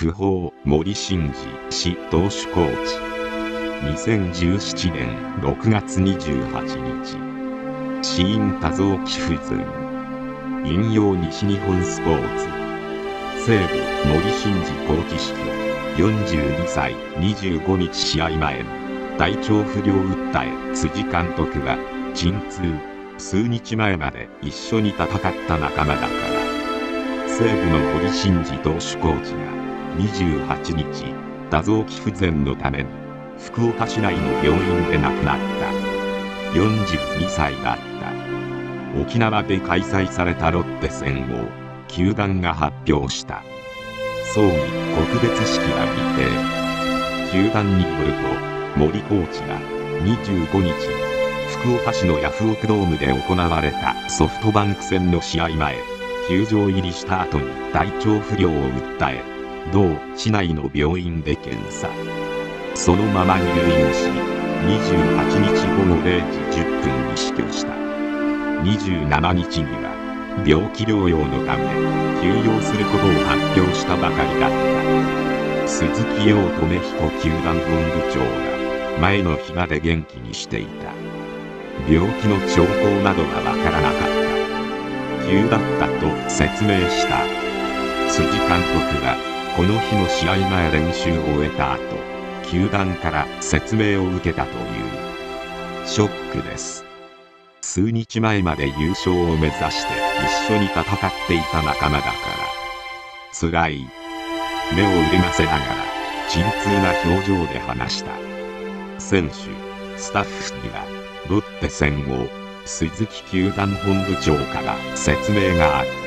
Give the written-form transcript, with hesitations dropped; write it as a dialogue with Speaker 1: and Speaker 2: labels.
Speaker 1: 訃報森進次氏投手コーチ。2017年6月28日。死因多臓器不全。引用西日本スポーツ。西武森進次コーチ死去42歳25日試合前の体調不良訴え。辻監督は鎮痛。数日前まで一緒に戦った仲間だから。西武の森進次投手コーチが28日多臓器不全のために福岡市内の病院で亡くなった。42歳だった。沖縄で開催されたロッテ戦を球団が発表した。葬儀告別式は未定。球団によると森コーチが25日福岡市のヤフオクドームで行われたソフトバンク戦の試合前球場入りした後に体調不良を訴え同市内の病院で検査。そのまま入院し28日午後0時10分に死去した。27日には病気療養のため休養することを発表したばかりだった。鈴木陽留彦球団本部長が前の日まで元気にしていた。病気の兆候などはわからなかった。急だったと説明した。辻監督はこの日の試合前練習を終えた後、球団から説明を受けたという。ショックです。数日前まで優勝を目指して一緒に戦っていた仲間だから。辛い。目を潤ませながら沈痛な表情で話した。選手、スタッフにはロッテ戦を鈴木球団本部長から説明があった。